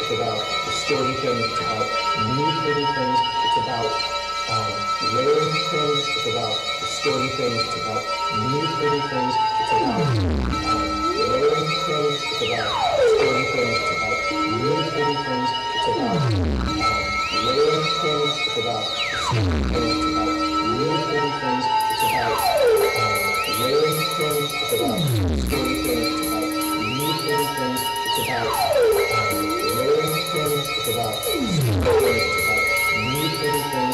It's about distorting things. It's about manipulating things. It's about layering things. It's about distorting things. It's about manipulating things. It's about layering things. It's about distorting things. It's about manipulating things. It's about layering things. It's about distorting things. It's about manipulating things. It's about layering things. It's about distorting things. It's about manipulating things. It's about layering things. It's about distorting things. It's about manipulating things.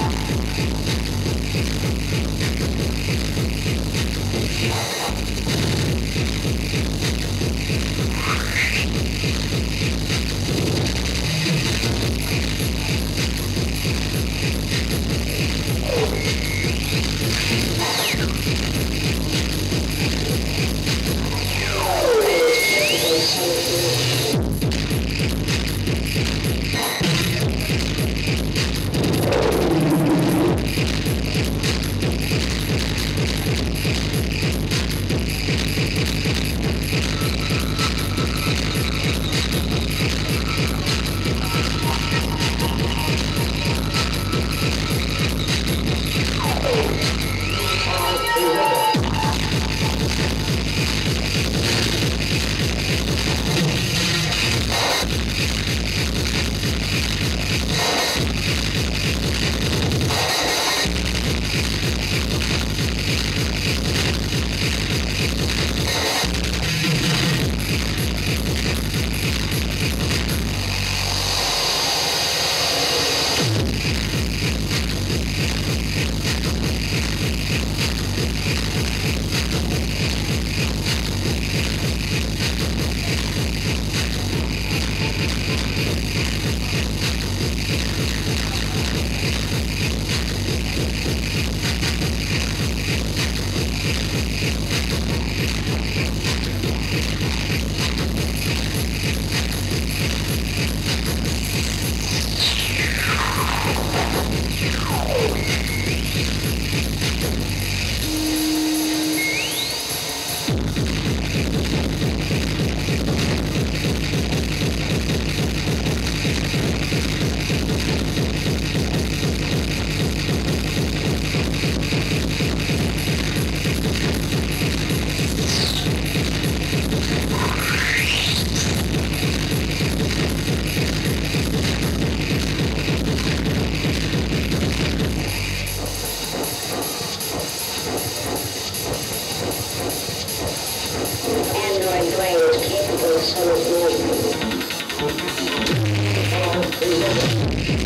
Android brain is capable of so much more.